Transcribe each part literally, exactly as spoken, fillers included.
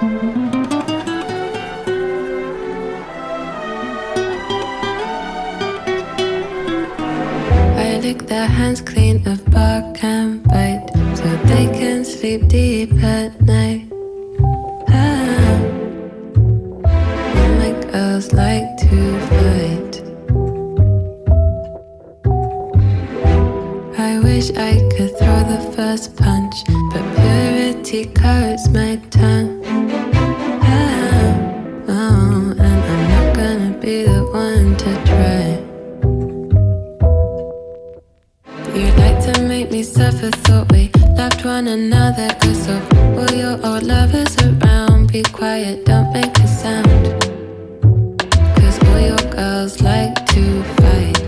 I lick their hands clean of bark and bite, so they can sleep deep at night. Ah, all my girls like to fight. I wish I could throw the first punch, but purity coats my tongue. Ah, oh, and I'm not gonna be the one to try. You like to make me suffer, thought we loved one another. Cause of all your old lovers around, be quiet, don't make a sound. Cause all your girls like to fight.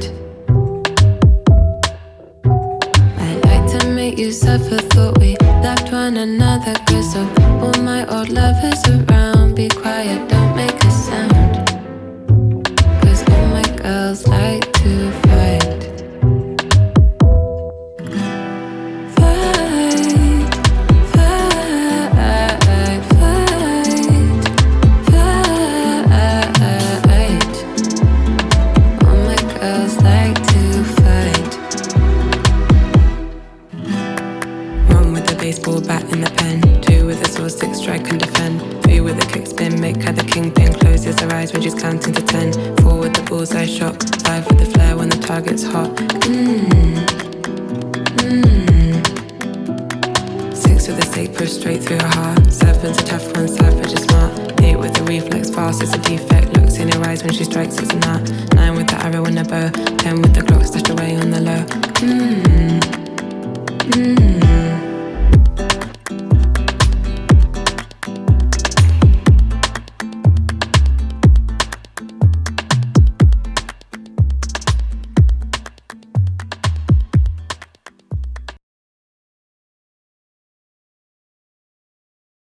I like to make you suffer, thought we loved one another. Cause of all my old lovers around, be quiet, don't make a sound. Cause all my girls like to fight. Baseball bat in the pen, two with a sword, six strike and defend, three with a kick spin, make her the kingpin, closes her eyes when she's counting to ten, four with the bullseye shot, five with the flare when the target's hot. Mmm, mmm. Six with the stake pushed straight through her heart, seven's a tough one, savage is smart, eight with the reflex fast, it's a defect, looks in her eyes when she strikes, it's an art, nine with the arrow and the bow, ten with the clock stashed away on the low. Mmm, mmm.